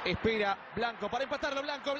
Espera Blanco para empatarlo. Blanco.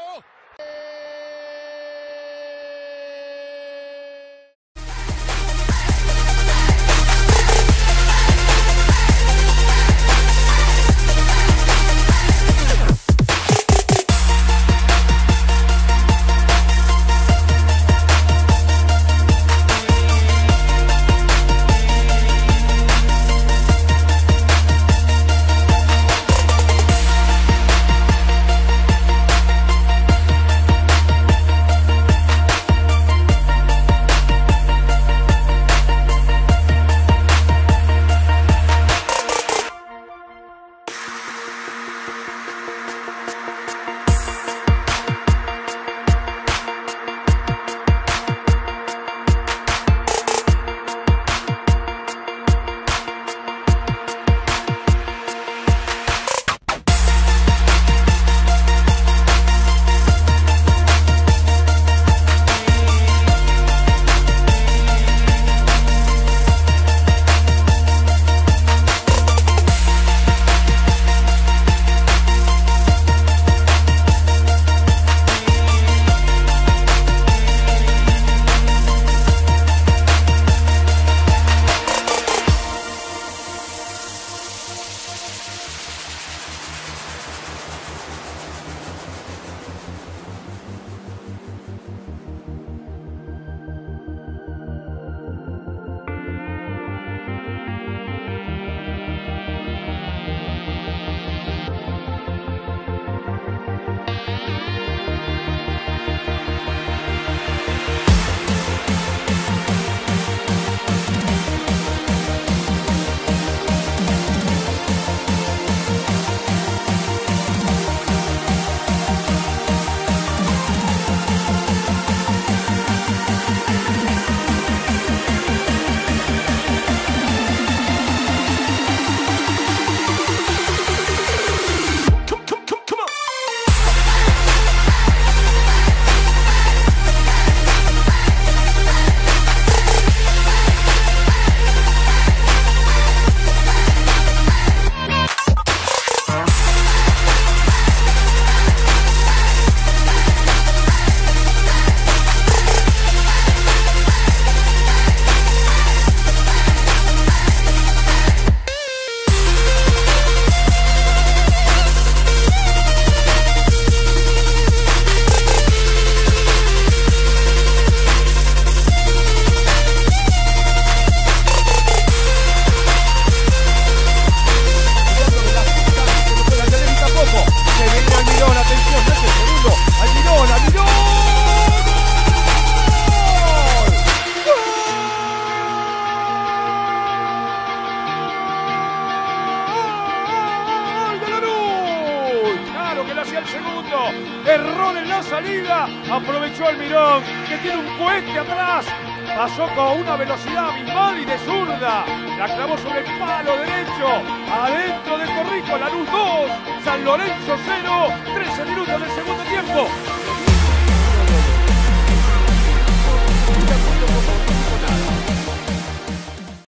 Hacia el segundo, error en la salida, aprovechó Almirón, que tiene un cohete atrás, pasó con una velocidad abismal y de zurda, la clavó sobre el palo derecho, adentro de Torrico, Lanús 2, San Lorenzo 0, 13 minutos del segundo tiempo.